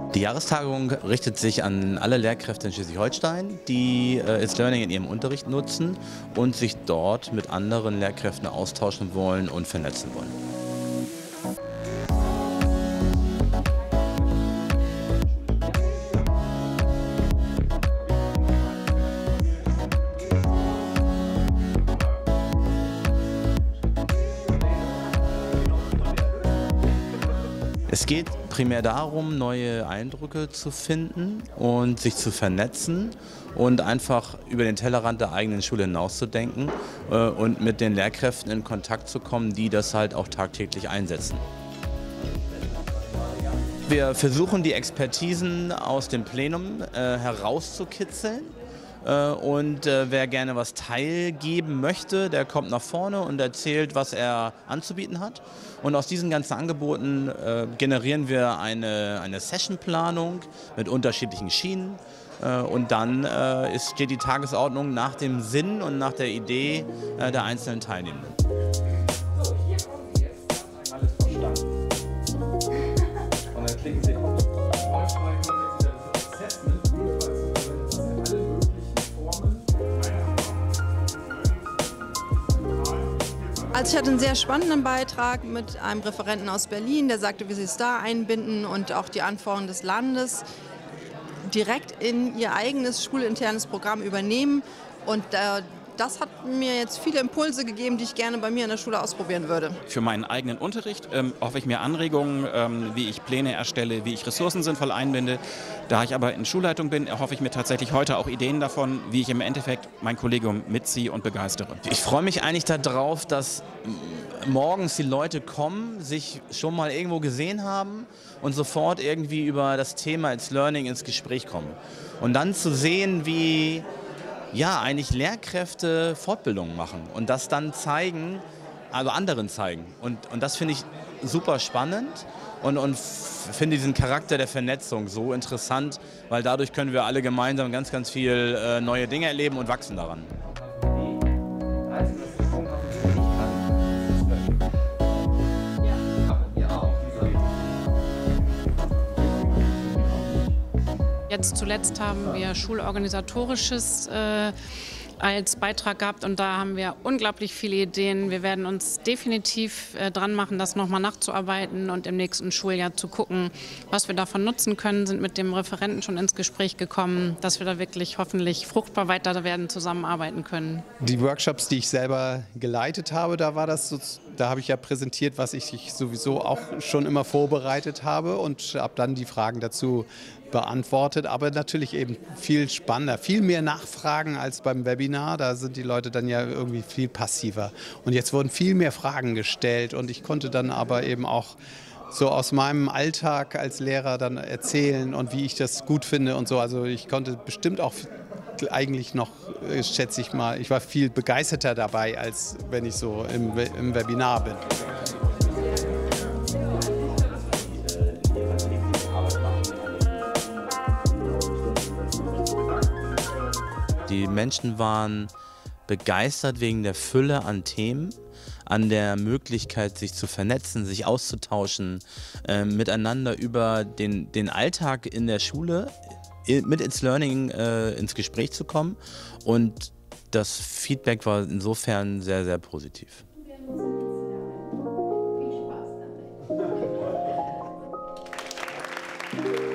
Die Jahrestagung richtet sich an alle Lehrkräfte in Schleswig-Holstein, die It's Learning in ihrem Unterricht nutzen und sich dort mit anderen Lehrkräften austauschen wollen und vernetzen wollen. Es geht primär darum, neue Eindrücke zu finden und sich zu vernetzen und einfach über den Tellerrand der eigenen Schule hinauszudenken und mit den Lehrkräften in Kontakt zu kommen, die das halt auch tagtäglich einsetzen. Wir versuchen, die Expertisen aus dem Plenum herauszukitzeln. Und wer gerne was teilgeben möchte, der kommt nach vorne und erzählt, was er anzubieten hat. Und aus diesen ganzen Angeboten generieren wir eine Sessionplanung mit unterschiedlichen Schienen. Und dann steht die Tagesordnung nach dem Sinn und nach der Idee der einzelnen Teilnehmenden. So, hier kommen Sie jetzt. Alles verstanden. Und dann klicken Sie auf. Also ich hatte einen sehr spannenden Beitrag mit einem Referenten aus Berlin, der sagte, wie sie es da einbinden und auch die Anforderungen des Landes direkt in ihr eigenes schulinternes Programm übernehmen. Und das hat mir jetzt viele Impulse gegeben, die ich gerne bei mir in der Schule ausprobieren würde. Für meinen eigenen Unterricht hoffe ich mir Anregungen, wie ich Pläne erstelle, wie ich Ressourcen sinnvoll einbinde. Da ich aber in Schulleitung bin, erhoffe ich mir tatsächlich heute auch Ideen davon, wie ich im Endeffekt mein Kollegium mitziehe und begeistere. Ich freue mich eigentlich darauf, dass morgens die Leute kommen, sich schon mal irgendwo gesehen haben und sofort irgendwie über das Thema It's Learning ins Gespräch kommen. Und dann zu sehen, wie eigentlich Lehrkräfte Fortbildungen machen und das dann zeigen, also anderen zeigen. Und das finde ich super spannend und finde diesen Charakter der Vernetzung so interessant, weil dadurch können wir alle gemeinsam ganz, ganz viel neue Dinge erleben und wachsen daran. Jetzt zuletzt haben wir Schulorganisatorisches als Beitrag gehabt und da haben wir unglaublich viele Ideen. Wir werden uns definitiv dran machen, das nochmal nachzuarbeiten und im nächsten Schuljahr zu gucken, was wir davon nutzen können. Sind mit dem Referenten schon ins Gespräch gekommen, dass wir da wirklich hoffentlich fruchtbar weiter werden, zusammenarbeiten können. Die Workshops, die ich selber geleitet habe, da habe ich ja präsentiert, was ich sowieso auch schon immer vorbereitet habe und habe dann die Fragen dazu beantwortet, aber natürlich eben viel spannender, viel mehr Nachfragen als beim Webinar. Da sind die Leute dann ja irgendwie viel passiver. Und jetzt wurden viel mehr Fragen gestellt und ich konnte dann aber eben auch so aus meinem Alltag als Lehrer dann erzählen und wie ich das gut finde und so. Also ich konnte bestimmt auch eigentlich noch, schätze ich mal, ich war viel begeisterter dabei, als wenn ich so im Webinar bin. Die Menschen waren begeistert wegen der Fülle an Themen, an der Möglichkeit, sich zu vernetzen, sich auszutauschen, miteinander über den Alltag in der Schule mit It's Learning ins Gespräch zu kommen. Und das Feedback war insofern sehr, sehr positiv. Viel Spaß dabei.